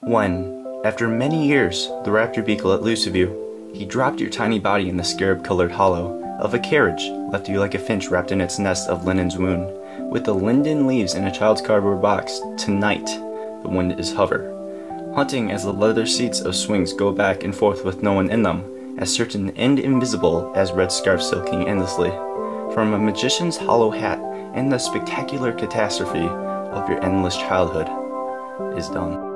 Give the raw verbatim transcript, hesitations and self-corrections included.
When, after many years, the raptor beak let loose of you, he dropped your tiny body in the scarab-colored hollow of a carriage, left you like a finch wrapped in its nest of linen's wound, with the linden leaves in a child's cardboard box. Tonight, the wind is hover, hunting as the leather seats of swings go back and forth with no one in them, as certain and invisible as red scarf silking endlessly, from a magician's hollow hat, and the spectacular catastrophe of your endless childhood is done.